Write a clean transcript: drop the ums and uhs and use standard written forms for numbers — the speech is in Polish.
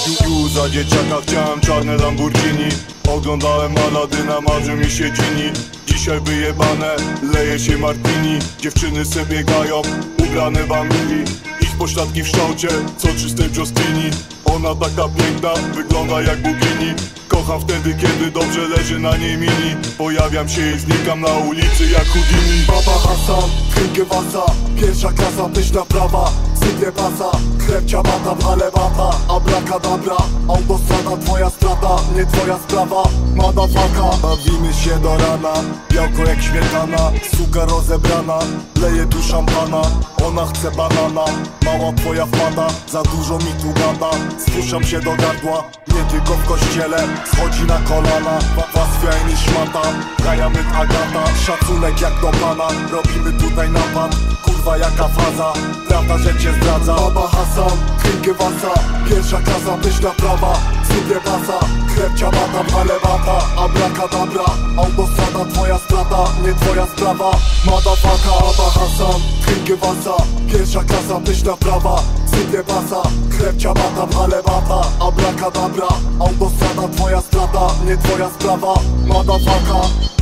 Za dzieciaka chciałem czarne Lamborghini. Oglądałem Aladyna, marzy mi się Gini. Dzisiaj wyjebane, leje się martini. Dziewczyny se biegają, ubrane w Amiri. Ich pośladki w kształcie, co czystej Justini. Ona taka piękna, wygląda jak bogini. Kocham wtedy, kiedy dobrze leży na niej mini. Pojawiam się i znikam na ulicy jak Houdini. Baba Hasan, Krinkie Wasa, pierwsza klasa, myślna prawa. Sypie pasa, chleb ciabata, walewata. Abracadabra, autostrada, twoja strata, nie twoja sprawa. Madafaka, bawimy się do rana. Białko jak śmietana, suka rozebrana. Leje tu szampana, ona chce banana. Mała twoja wpada, za dużo mi tu gada. Spuszczam się do gardła, nie tylko w kościele. Schodzi na kolana, wasfia i szmata. Gajamy Agata, szacunek jak do pana. Robimy tutaj napad, kurwa jaka faza. Prawda, że cię zdradza. Baba Hasan, Krinkie Wasa, pierwsza klasa, myślna prawa. Sypie pasa, chleb ciabata, walewata. Abracadabra, autostrada, twoja strata, nie twoja sprawa. Madafaka, Baba Hasan, Krinkie Wasa, pierwsza klasa, myślna prawa. Sypie pasa, chleb ciabata, walewata. Abracadabra, autostrada, twoja strata, nie twoja sprawa. Madafaka.